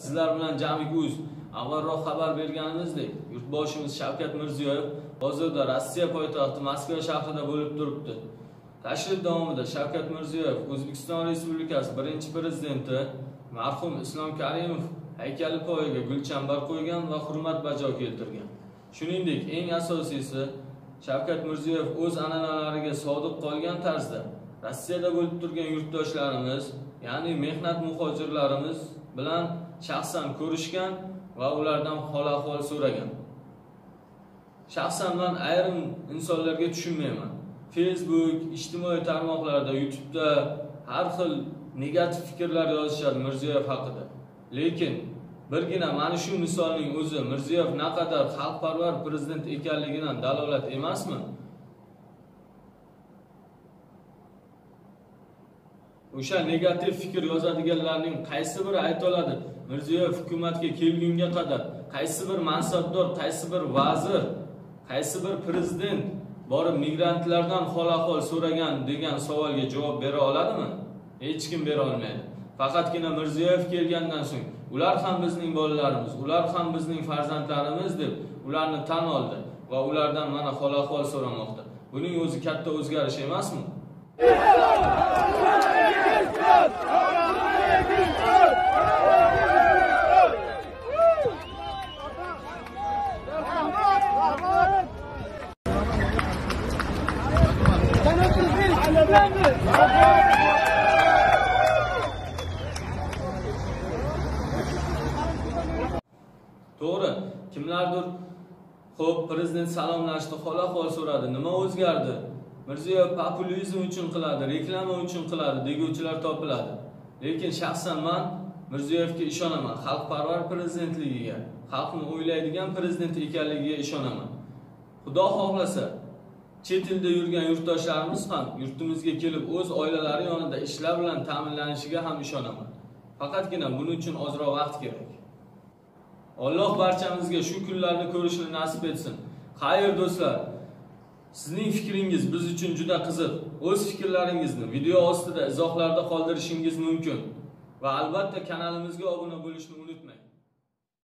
Sizlar bilan Jamik.uz avvalroq xabar berganimizdek, yurtboshimiz Shavkat Mirziyoyev hozirda Rossiya poytaxti Moskva shahrida bo'lib turibdi. Tashrif davomida Shavkat Mirziyoyev O'zbekiston Respublikasi birinchi prezidenti marhum Islom Karimov haykali poyiga gulchambar qo'ygan va hurmat bajo keltirgan. Shuningdek, eng asosiysi, Shavkat Mirziyoyev o'z an'analariga sodiq qolgan tarzda Rossiyada bo'lib turgan yurtdoshlarimiz, ya'ni mehnat muhojirlarimiz bilan shaxsan ko'rishgan va ulardan hol-ahvol so'ragan. Shaxsan men ayrim insonlarga tushunmayman. Facebook, ijtimoiy tarmoqlarda, YouTube'da har xil negativ fikrlar yozishadi Mirziyoyev haqida. Lekin birgina mana shu misolning o'zi Mirziyoyev naqadar xalqparvar prezident ekanligidan dalolat emasmi? O'sha negativ fikr yozadiganlarning qaysi biri ayta oladi? Mirziyoyev hukumatga kelgunga qadar qaysi bir mansabdor, qaysi bir vazir, qaysi bir prezident borib migrantlardan hol-ahvol so'ragan degan savolga javob bera oladimi? Hech kim bera olmaydi. Faqatgina Mirziyoyev kelgandan so'ng ular ham bizning bolalarimiz, ular ham bizning farzandlarimiz deb ularni tan oldi va ulardan mana hol-ahvol so'ramoqda. Buning o'zi katta o'zgarish emasmi? To'g'ri, kimlardir xo'p, prezident salomlashdi, hol-ahvol so'radi, nima o'zgardi? Mirziyoyev populizm uchun qiladi, reklama uchun qiladi deguvchilar topiladi. Lekin shaxsan men Mirziyoyevga ishonaman, xalqparvar prezidentligiga, xalqni o'ylaydigan prezident ekanligiga ishonaman. Xudo xohlasa, chet elda yurgan yurtdoshlarimiz ham yurtimizga kelib o'z oilalari yonida ishlar bilan ta'minlanishiga ham ishonaman. Faqatgina buning uchun ozroq vaqt kerak. Alloh barchamizga shu kunlarni ko'rishni nasib etsin. Xayr do'stlar, sizning fikringiz biz uchun juda qiziq. O'z fikrlaringizni video ostida izohlarda qoldirishingiz mumkin va albatta kanalimizga obuna bo'lishni unutmang.